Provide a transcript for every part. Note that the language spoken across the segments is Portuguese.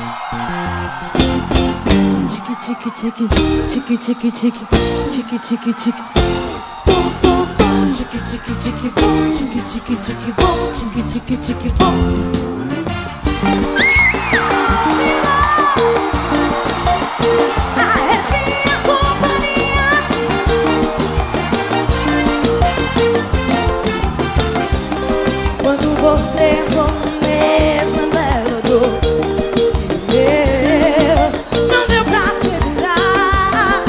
Tique tique tique tique tique tique tique tique bom bom bom tique tique tique bom tique tique tique bom tique tique tique bom. Quando você entrou no mesmo elevador que eu, não deu pra segurar.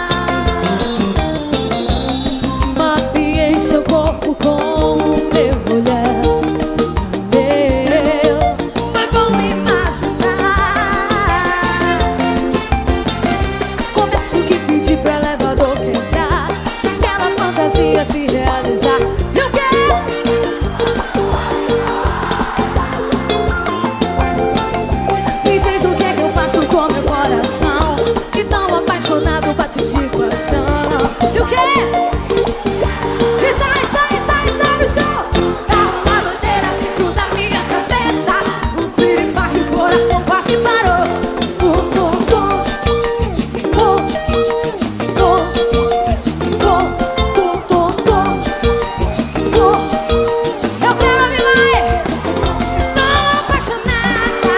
Mapeei seu corpo com o meu olhar. Foi bom imaginar. Começo que pedi pro elevador quebrar, aquela fantasia se realizar. Apaixonado, bate de coração. E o quê? E sai, sai, sai, sai do chão. Dá uma doideira dentro da minha cabeça. Um piripaque, o coração quase parou. Tum, tum, tum. Tum, tum, tum, tum, tum, tum. Eu quero me vai. Estou apaixonada.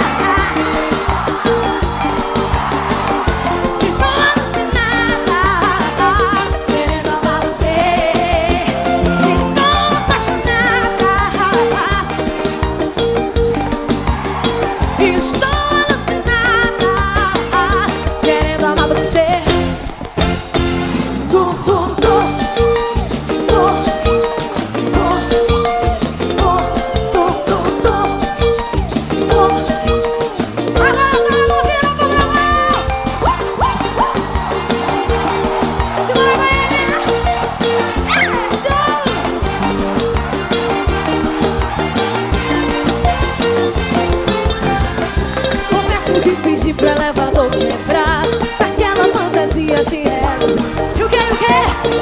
Pro elevador quebrar, aquela fantasia se realiza. E o quê? E o quê?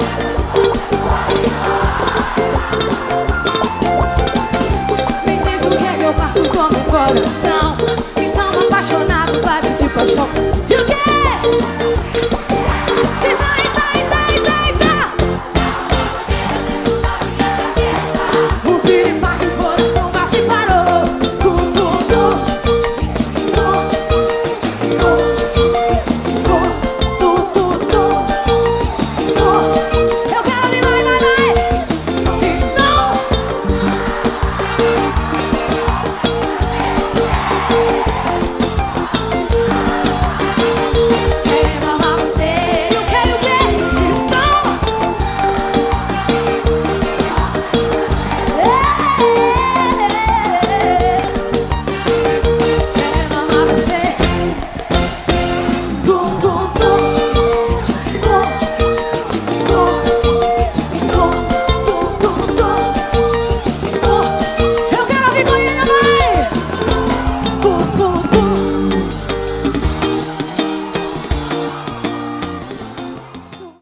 Me diz o que é que eu faço com meu coração. Então apaixonado, bate de paixão. E o quê?